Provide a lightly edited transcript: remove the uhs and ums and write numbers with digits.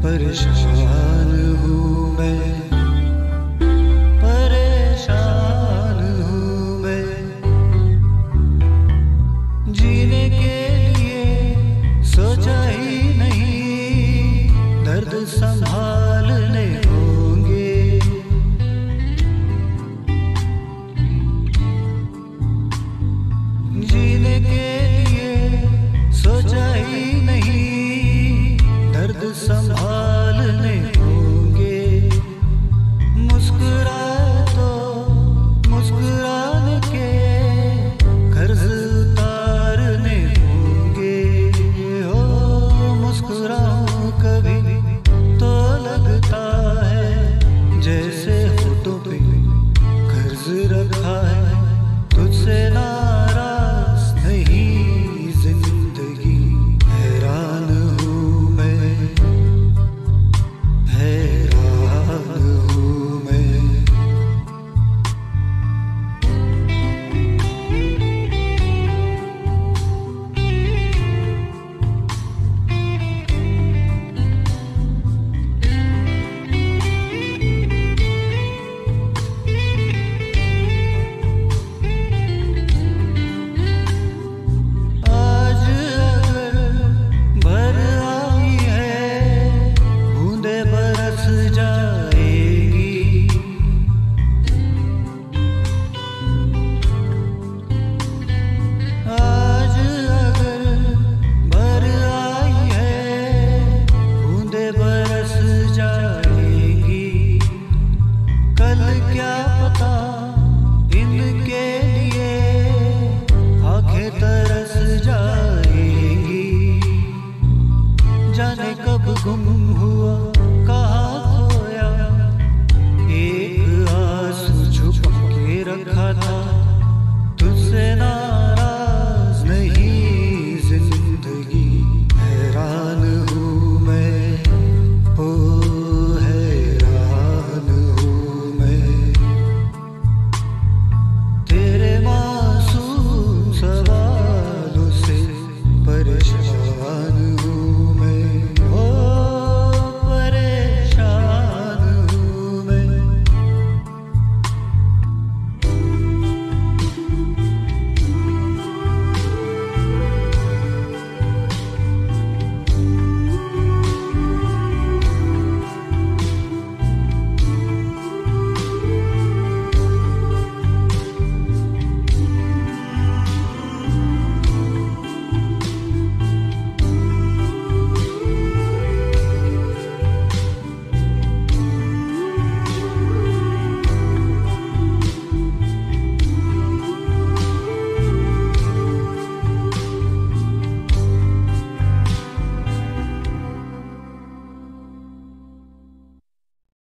परेशान हूँ मैं, परेशान हूँ मैं। जीने के लिए सोचा ही नहीं, दर्द संभालने होंगे। जीने के लिए सोचा ही नहीं, दर्द संभालने होंगे। मुस्कुराए तो मुस्कुराने के कर्ज उतारने होंगे। हो मुस्कुराऊं कभी तो लगता है जैसे होठों पे कर्ज रखा है। तुझसे नाराज नहीं जिंदगी, हैरान हूँ मैं, हैरान हूँ मैं। आज अगर भर आई है, बूंदे बरस जाएगी। आज अगर भर आई है, बूंदे बरस जाएगी। कल क्या पता इनके लिए आंखें तरस जाएंगी। जाने कब गुम हुआ